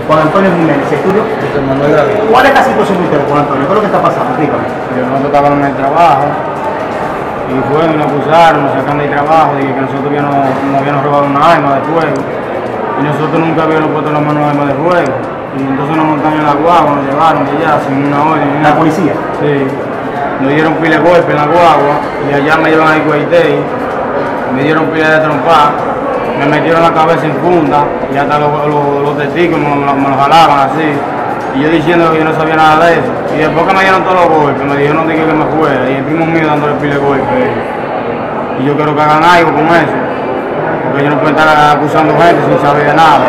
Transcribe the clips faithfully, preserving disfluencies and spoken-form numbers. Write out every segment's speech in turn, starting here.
Juan Antonio Jiménez, ¿es tuyo? Manuel David. ¿Cuál es la situación de ustedes, Juan Antonio? ¿Qué es lo que está pasando? Explícame. Yo nosotros estábamos en el trabajo y fueron y nos acusaron, nos sacan del trabajo, dije que nosotros habíamos, nos habíamos robado una arma de fuego y nosotros nunca habíamos puesto las manos en arma de fuego. Y entonces nos montaron en la guagua, nos llevaron de allá sin una orden. ¿La policía? Sí. Nos dieron pila de golpe en la guagua y allá me llevan al Guaitey, me dieron pila de trompa, me metieron la cabeza en funda y hasta los, los, los testigos me, me, me los jalaban así. Y yo diciendo que yo no sabía nada de eso. Y después que me dieron todos los golpes, me dijeron que me fuera y el primo mío dándole pila de golpe. Y yo quiero que hagan algo con eso, porque yo no puedo estar acusando gente sin saber de nada.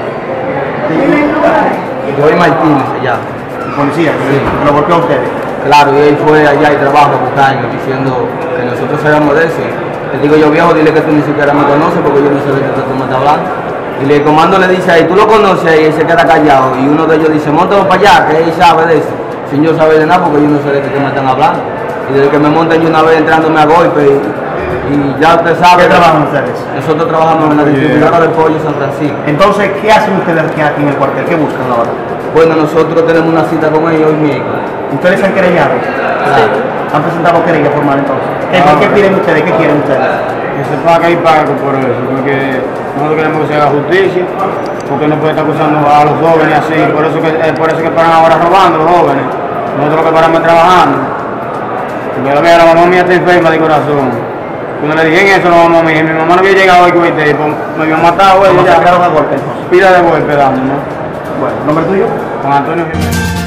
Joey Martínez allá. ¿El policía? Sí. ¿Lo golpeó a ustedes? Claro, y él fue allá y trabajo buscando, diciendo que nosotros sabíamos de eso. Le digo yo, viejo, dile que tú ni siquiera me conoces porque yo no sé de qué tú me estás hablando. Y el comando le dice ahí, tú lo conoces y él se queda callado. Y uno de ellos dice, móntalo para allá, que él sabe de eso. Sin yo saber de nada porque yo no sé de qué me están hablando. Y desde que me montan yo una vez entrándome a golpe y, y ya usted sabe. ¿Qué trabajan ustedes? Nosotros trabajamos en la distribuidora del pollo San Francisco. Entonces, ¿qué hacen ustedes aquí, aquí en el cuartel? ¿Qué buscan ahora? Bueno, nosotros tenemos una cita con ellos hoy miércoles. ¿Ustedes se han querellado? Claro. ¿Han presentado querella formal entonces? ¿Qué, Ah, ¿qué piden ustedes? ¿Qué quieren ustedes? Que se pague y pague por eso, porque nosotros queremos que se haga justicia, porque no puede estar acusando a los jóvenes así, por eso que, eh, por eso que paran ahora robando los jóvenes, nosotros lo que paramos es trabajando. Porque la, mía, la mamá mía está enferma de corazón. Cuando le dije eso a la mamá mía, mi mamá no había llegado al cohete, me habían matado ¿Cómo ella se ya. sacaron a golpe entonces? Pila de golpe dando, ¿no? Bueno, ¿nombre tuyo? Juan Antonio Jiménez.